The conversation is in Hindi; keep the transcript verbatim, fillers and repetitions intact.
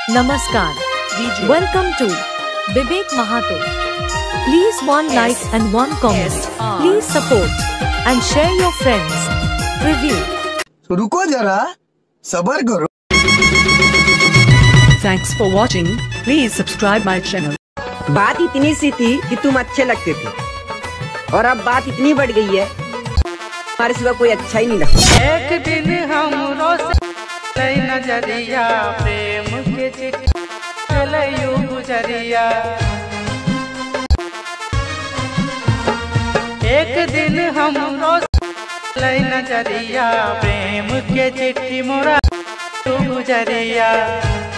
Namaskar. Welcome to Vivek Mahato. Please one like and one comment. Please support and share your friends. Review. तो रुको जरा, सबर करो. Thanks for watching. Please subscribe my channel. बात इतनी सी थी कि तुम अच्छे लगते थे और अब बात इतनी बढ़ गई है हमारे सिवा कोई अच्छा ही नहीं लगता. एक दिन हम रोसे नजरिया प्रेम के चिट्ठी चले यूं गुजरिया. एक दिन हम रोसे नजरिया प्रेम के चिट्ठी मोरा यूं गुजरिया.